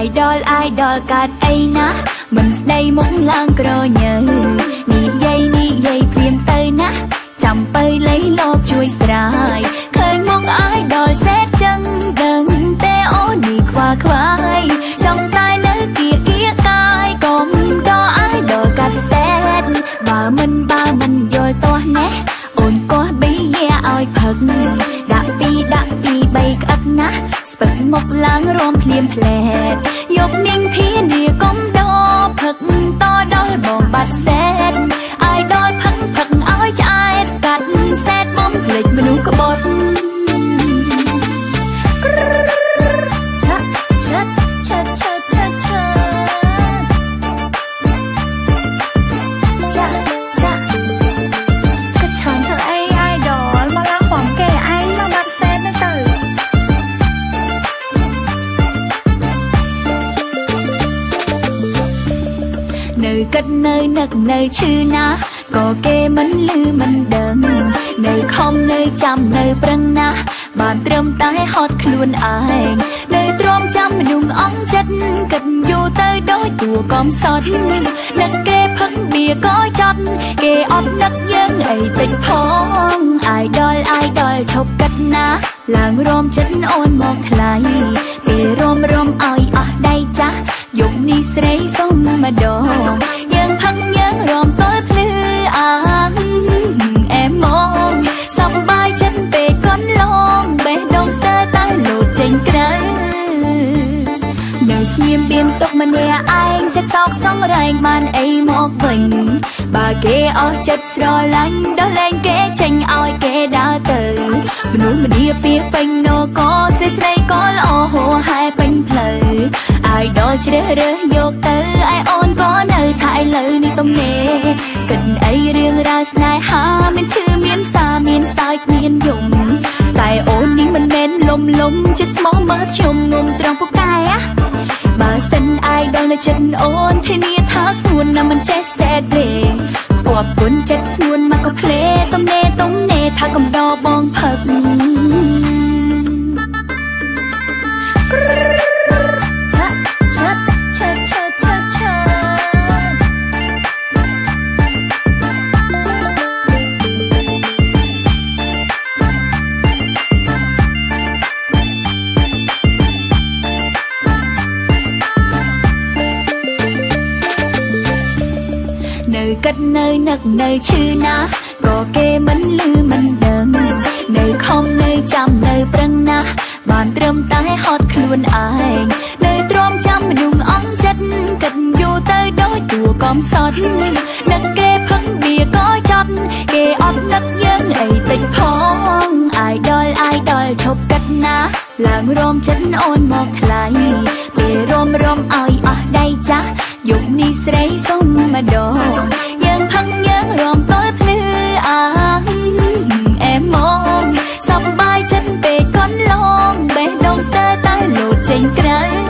idol កាត់អីណាមិនស្ដីមុខឡើងក្រញើនិយាយព្រាមទៅណាចាំទៅលៃលោកជួយស្រាយឃើញមុខ idol សេតចឹងដឹងតែអូននេះខ្វល់ខ្វាយចង់តែនៅគៀកាយកុំដល់ idol កាត់សេតបើមិនយល់ទាស់ណេះអូនក៏ប៊ីយ៉ាឲ្យផឹកដាក់ពី3ក្អឹកណាស្ពឹកមុខឡើងរំភ្លាមភ្លែតយកនាងធានាកុំដផឹកតដល់បងបាត់សេត idol ផឹកឲ្យឆ្អែតកាត់សេតបំភ្លេចមនុស្សក្បត់នៅកាត់នៅនឹកនៅឈឺណាក៏គេមិនលឺមិនដឹងនៅខំនៅចាំនៅប្រឹងណាបានត្រឹមតែហត់ខ្លួនឯងនៅទ្រាំចាំមនុស្សអង្ចិត្តគិតយូរទៅដោយតួកំសត់នឹកគេផឹកបៀក៏ចត់គេអត់នឹកយើងអីតិចផង idol ឈប់កាត់ណាឡើងរំចិត្តអូនមកថ្លៃពេលរំឲ្យអស់ដៃចាស់យប់នេះស្រីសុំម្ដងយើងផឹកយើងរំទល់ភ្លឺអាអែមងសប្បាយចិត្តពេលកន់ឡងបេះដូងស្ទើរតែលោតចេញក្រៅនៅស្ងៀមមានទុកម្នាក់ឯងសិតសោកសងរែងបានអីមកវិញបើគេអស់ចិត្តស្រឡាញ់ដល់លែងគេចេញឲ្យគេដើរទៅមនុស្សម្នាពីពេញនគរស្រីក៏ល្អហួហែពេញផ្លូវ idol ជ្រើសរើសយកទៅឯអូនក៏នៅថាឥឡូវនេះទំនេរគិតអីរឿងរ៉ាវស្នេហាមានឈឺមានសាមានសើចមានយំតែអូននេះមិនមែនលំចិត្តស្មោះមើលខ្ញុំងំត្រង់ពូកែបើសិន idol នៅចិត្តអូនធានាថាស្ងួនណាមិនចេះសេតលេងគប់គុណចិត្តស្ងួនមកក៏ភ្លេទំនេរថាកំដរបងផឹកនៅកាត់នៅនឹកនៅឈឺណាក៏គេមិនលឺមិនដឹងនៅខំនៅចាំនៅប្រឹងណាបានត្រឹមតែហត់ខ្លួនឯងនៅទ្រាំចាំមនុស្សអង្ចិត្តគិតយូរទៅដោយតួកំសត់នឹកគេផឹកបៀក៏ចត់គេអត់នឹកយើងអីតិចផង idol ឈប់កាត់ណាឡើងរំចិត្តអូនមកថ្លៃពេលរំឲ្យអស់ដៃចាស់យប់នេះស្រីសុំម្ដងយើងផឹកយើងរំទល់ភ្លឺអាអែមងសប្បាយចិត្តពេលកន់ឡងបេះដូងស្ទើរតែលោតចេញក្រៅ